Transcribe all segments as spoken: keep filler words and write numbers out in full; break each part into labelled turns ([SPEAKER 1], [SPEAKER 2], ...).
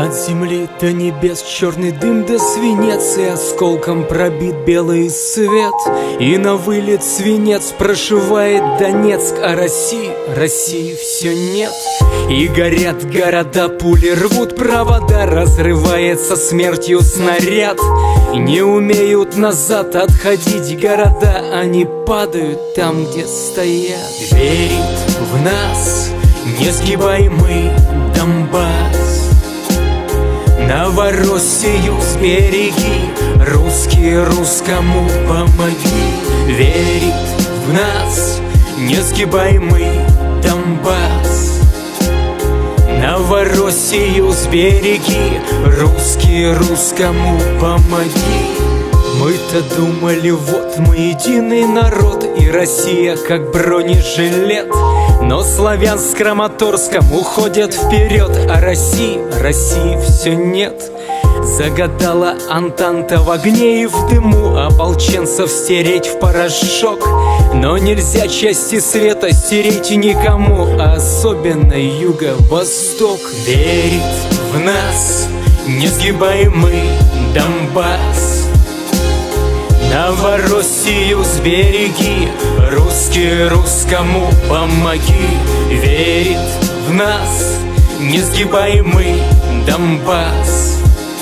[SPEAKER 1] От земли до небес черный дым до свинец, и осколком пробит белый свет. И на вылет свинец прошивает Донецк, а России, России все нет. И горят города, пули рвут провода, разрывается смертью снаряд. И не умеют назад отходить города, они падают там, где стоят. Верит в нас несгибаемый Донбасс, Новороссию сбереги, русские русскому помоги. Верит в нас несгибаемый Донбасс, Новороссию сбереги, русские русскому помоги. Мы-то думали, вот мы единый народ, и Россия как бронежилет. Но славянск с Краматорском уходят вперед, а России, России все нет. Загадала Антанта в огне и в дыму ополченцев стереть в порошок. Но нельзя части света стереть никому, а особенно юго-восток. Верит в нас несгибаемый Донбасс, Новороссию сбереги, русские русскому помоги. Верит в нас несгибаемый Донбасс,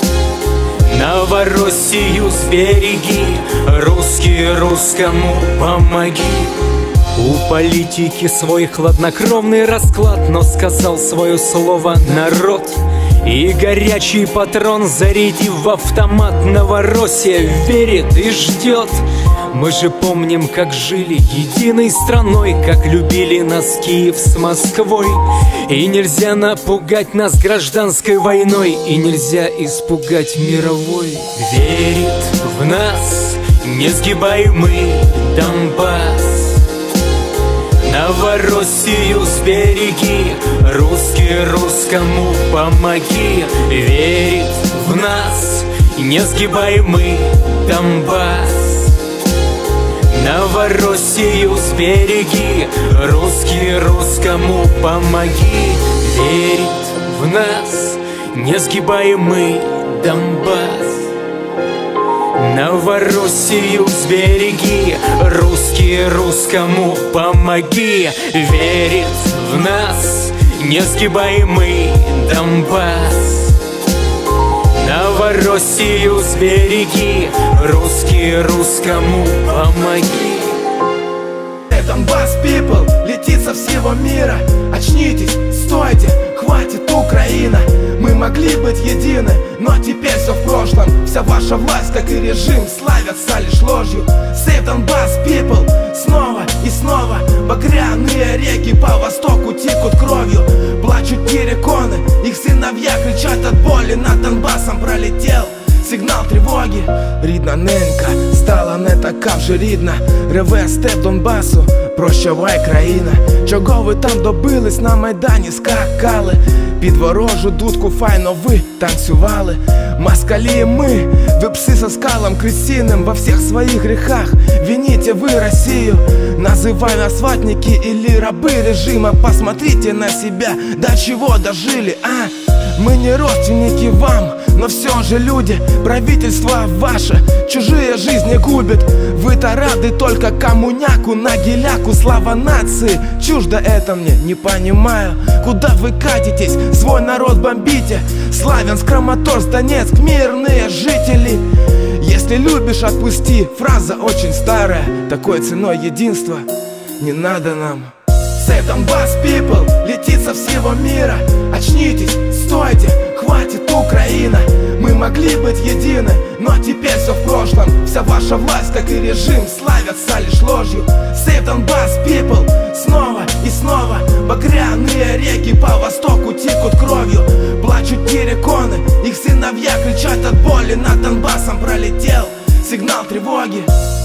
[SPEAKER 1] Новороссию сбереги, русские русскому помоги. У политики свой хладнокровный расклад, но сказал свое слово народ. И горячий патрон, зарядив в автомат, Новороссия верит и ждет. Мы же помним, как жили единой страной, как любили нас Киев с Москвой. И нельзя напугать нас гражданской войной, и нельзя испугать мировой. Верит в нас несгибаемый Донбасс, Новороссию сбереги, русские русскому помоги. Верит в нас несгибаемый Донбасс, Новороссию сбереги, русские русскому помоги. Верит в нас несгибаемый Донбасс, Новороссию сбереги, русские русскому помоги. Верит в нас несгибаемый Донбасс, Новороссию сбереги, русские русскому помоги.
[SPEAKER 2] Донбасс, people, летит со всего мира. Очнитесь, стойте, хватит Украина. Мы могли быть едины, но теперь все в прошлом. Вся ваша власть, как и режим, славятся лишь ложью. Save Донбасс, people, снова и снова. Багряные реки по востоку текут кровью. Плачут терриконы, их сыновья кричат от боли. Над Донбассом пролетел сигнал тривоги. Рідна ненька, стала не така вже рідна. Реве степ Донбасу, прощавай країна. Чого ви там добились, на Майдані скакали? Під ворожу дудку файно ви танцювали. Москали мы, вы псы со скалом крысиным. Во всех своих грехах вините вы Россию. Называй нас ватники или рабы режима. Посмотрите на себя, до чего дожили, а? Мы не родственники вам, но все же люди. Правительство ваше чужие жизни губит. Вы-то рады только коммуняку, на геляку. Слава нации, чуждо это мне, не понимаю. Куда вы катитесь, свой народ бомбите? Славянск, Краматорск, Донецк, мирные жители. Если любишь, отпусти, фраза очень старая. Такой ценой единства не надо нам. Save Донбасс, people, летит со всего мира. Очнитесь, стойте, хватит Украина. Мы могли быть едины, но теперь все в прошлом. Вся ваша власть, как и режим, славятся лишь ложью. Save Донбасс, people, снова и снова. Багряные реки по востоку текут кровью. Плачут терриконы, их сыновья кричат от боли. Над Донбассом пролетел сигнал тревоги.